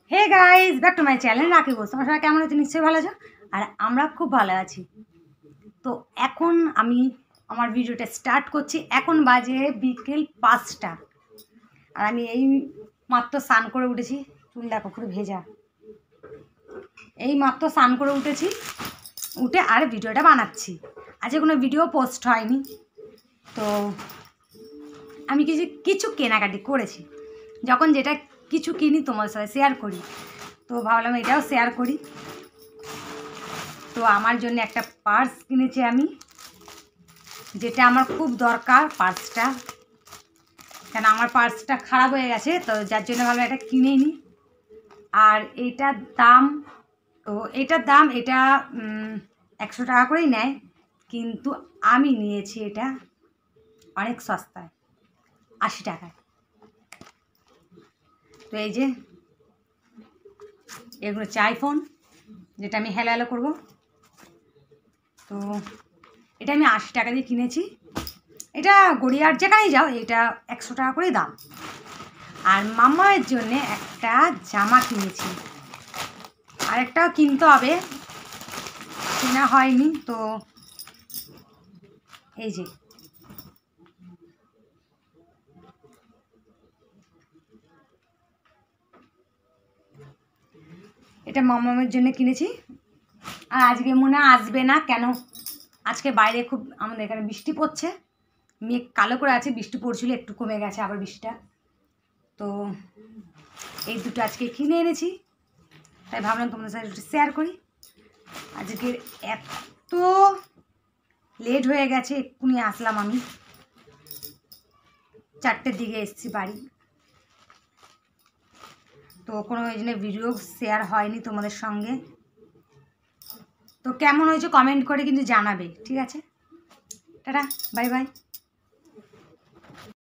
Hey guys, back to my channel Rakhi Ghosh. তোমরা সবাই কেমন আছো? নিশ্চয়ই ভালো আছো। আর আমরা খুব ভালো আছি। তো এখন আমি আমার ভিডিওটা স্টার্ট করছি। এখন বাজে বিকেল 5টা। আর আমি এই মাত্র স্নান করে উঠেছি। চুল দেখো পুরো ভেজা। এই মাত্র স্নান করে উঠেছি, উঠে আর ভিডিওটা বানাচ্ছি। আজকে কোনো ভিডিও পোস্ট হয়নি। তো আমি কিছু কেনাকাটি করেছি। যখন যেটা কিছু কিনি তোমার সাথে শেয়ার করি, তো ভাবলাম এটাও শেয়ার করি। তো আমার জন্য একটা পার্স কিনেছি আমি, যেটা আমার খুব দরকার পার্সটা, কেন আমার পার্সটা খারাপ হয়ে গেছে। তো যার জন্য ভাবলাম এটা কিনেই নি। আর এটার দাম এটা 100 টাকা করেই নেয়, কিন্তু আমি নিয়েছি এটা অনেক সস্তায়, 80 টাকায়। তো এই যে এগুলো হচ্ছে আইফোন, যেটা আমি হ্যালো হ্যালো করবো। তো এটা আমি 80 টাকা দিয়ে কিনেছি। এটা গড়িয়ার যেখানেই যাও এটা 100 টাকা করেই দাম। আর মামার জন্যে একটা জামা কিনেছি, আর একটাও কিনতে হবে, কেনা হয়নি। তো এই যে এটা মামার জন্য কিনেছি। আর আজকে মনে আসবে না কেন, আজকে বাইরে খুব আমাদের এখানে বৃষ্টি পড়ছে, মেঘ কালো করে আছে, বৃষ্টি পড়ছিল, একটু কমে গেছে আবার বৃষ্টিটা। তো এই দুটো আজকে কিনে এনেছি, তাই ভাবলাম তোমাদের সাথে একটু শেয়ার করি। আজকে এত লেট হয়ে গেছে, এক্ষুনি আসলাম আমি, 4টের দিকে এসেছি বাড়ি। তো কোনো ওই জন্য ভিডিও শেয়ার হয়নি তোমাদের সঙ্গে। তো কেমন হয়েছে কমেন্ট করে কিন্তু জানাবে, ঠিক আছে? Ta ta, bye by.